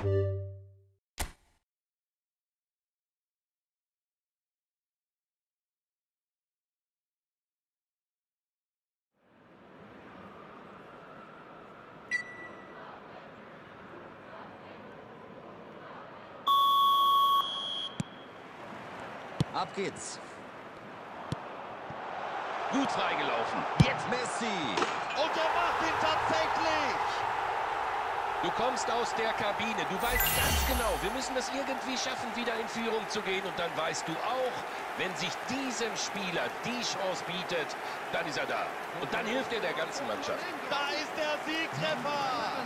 Ab geht's. Gut freigelaufen. Jetzt Messi. Und er macht ihn tatsächlich. Du kommst aus der Kabine. Du weißt ganz genau, wir müssen es irgendwie schaffen, wieder in Führung zu gehen. Und dann weißt du auch, wenn sich diesem Spieler die Chance bietet, dann ist er da. Und dann hilft er der ganzen Mannschaft. Da ist der Siegtreffer.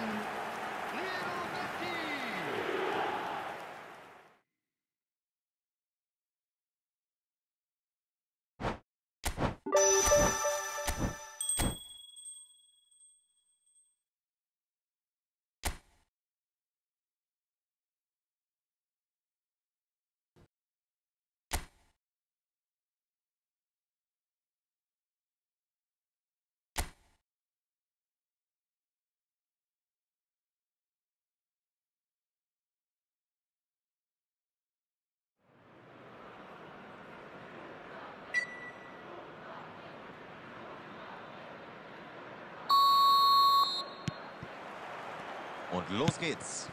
Und los geht's.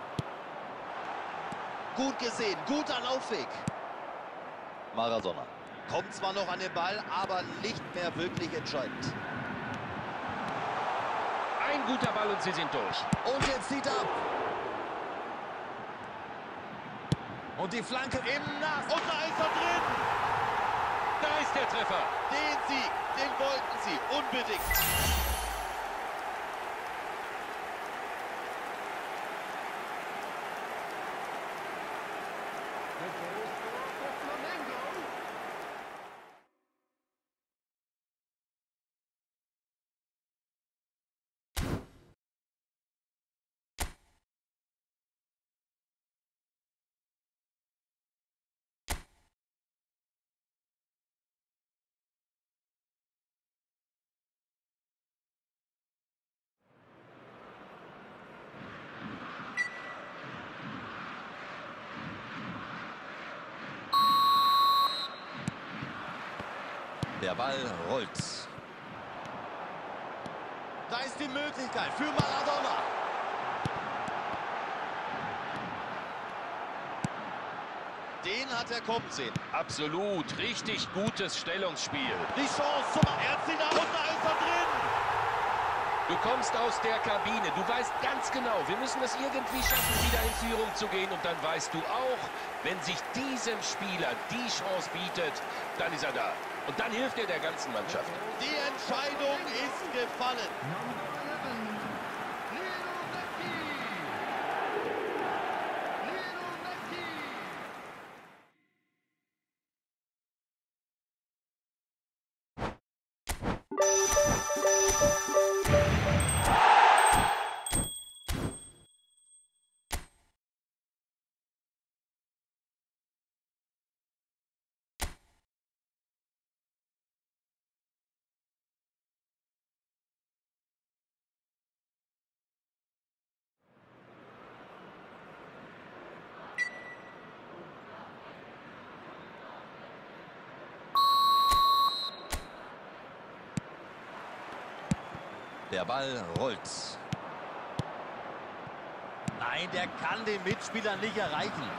Gut gesehen, guter Laufweg. Maradona kommt zwar noch an den Ball, aber nicht mehr wirklich entscheidend. Ein guter Ball und sie sind durch. Und jetzt zieht ab. Und die Flanke Im Nass. Und da ist er drin. Da ist der Treffer. Den Sieg, den wollten sie unbedingt. Der Ball rollt. Da ist die Möglichkeit für Maradona. Den hat er kommen sehen. Absolut, richtig gutes Stellungsspiel. Die Chance zum Erzielen und da ist er drin. Du kommst aus der Kabine. Du weißt ganz genau, wir müssen es irgendwie schaffen, wieder in Führung zu gehen. Und dann weißt du auch, wenn sich diesem Spieler die Chance bietet, dann ist er da. Und dann hilft er der ganzen Mannschaft. Die Entscheidung ist gefallen. Der Ball rollt. Nein, der kann den Mitspieler nicht erreichen.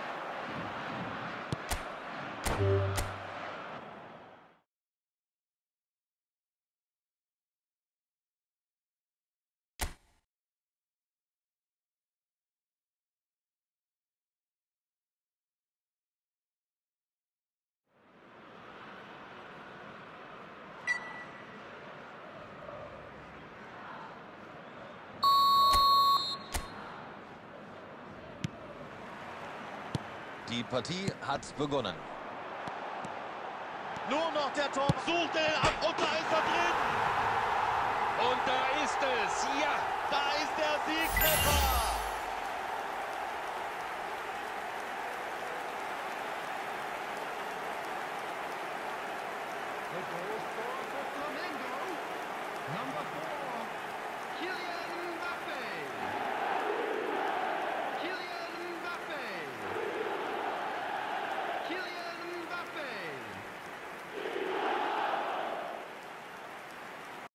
Die Partie hat begonnen. Nur noch der Tor. Sucht den ab und da ist er drin. Und da ist es, ja. Da ist der Siegtreffer.